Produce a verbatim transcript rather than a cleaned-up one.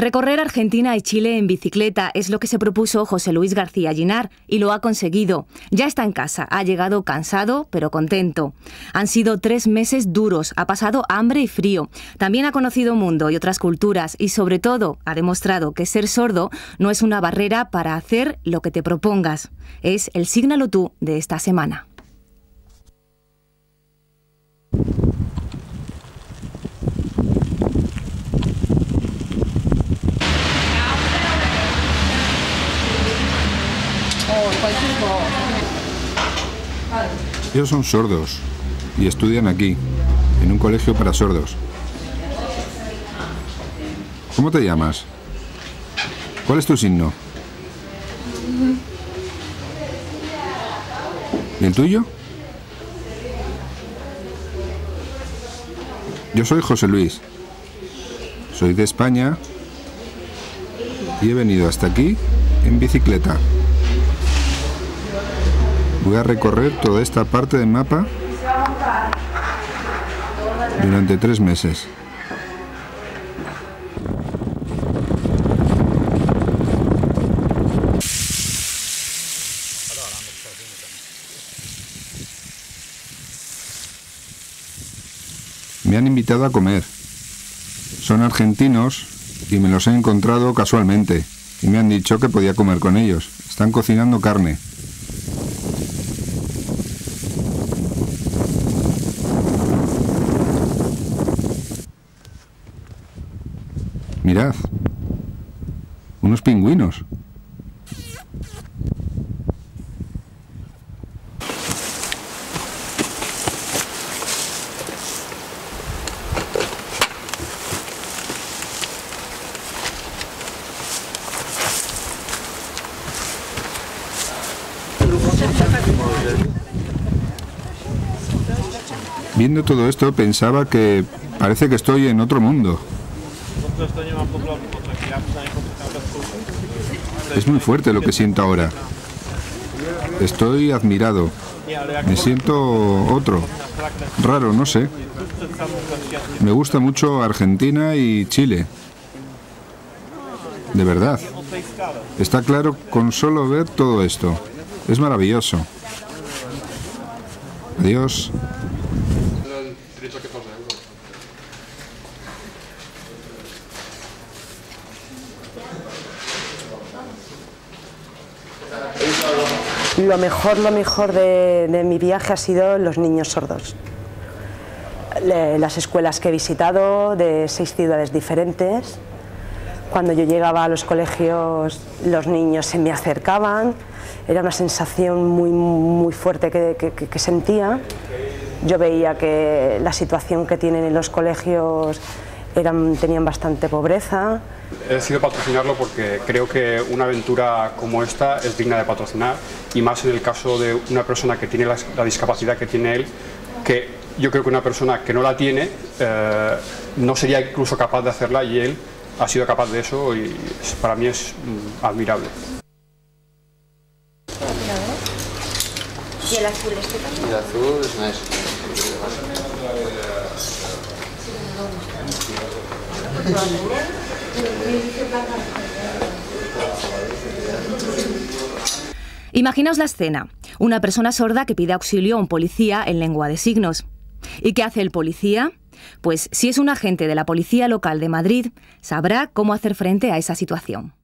Recorrer Argentina y Chile en bicicleta es lo que se propuso José Luis García Ginar y lo ha conseguido. Ya está en casa, ha llegado cansado pero contento. Han sido tres meses duros, ha pasado hambre y frío. También ha conocido mundo y otras culturas y sobre todo ha demostrado que ser sordo no es una barrera para hacer lo que te propongas. Es el Sígnalo tú de esta semana. Ellos son sordos y estudian aquí, en un colegio para sordos. ¿Cómo te llamas? ¿Cuál es tu signo? ¿Y el tuyo? Yo soy José Luis. Soy de España y he venido hasta aquí en bicicleta. Voy a recorrer toda esta parte del mapa durante tres meses. Me han invitado a comer. Son argentinos y me los he encontrado casualmente y me han dicho que podía comer con ellos. Están cocinando carne. Mirad, unos pingüinos. Viendo todo esto pensaba que parece que estoy en otro mundo. Es muy fuerte lo que siento ahora. Estoy admirado. Me siento otro. Raro, no sé. Me gusta mucho Argentina y Chile. De verdad. Está claro con solo ver todo esto. Es maravilloso. Adiós. Lo mejor, lo mejor de, de mi viaje ha sido los niños sordos. Le, las escuelas que he visitado de seis ciudades diferentes. Cuando yo llegaba a los colegios, los niños se me acercaban. Era una sensación muy, muy fuerte que, que, que sentía. Yo veía que la situación que tienen en los colegios eran, tenían bastante pobreza. He decidido patrocinarlo porque creo que una aventura como esta es digna de patrocinar y más en el caso de una persona que tiene la, la discapacidad que tiene él, que yo creo que una persona que no la tiene eh, no sería incluso capaz de hacerla y él ha sido capaz de eso y para mí es mm, admirable. ¿Y el azul este también? El azul es nice. Imaginaos la escena, una persona sorda que pide auxilio a un policía en lengua de signos. ¿Y qué hace el policía? Pues si es un agente de la policía local de Madrid, sabrá cómo hacer frente a esa situación.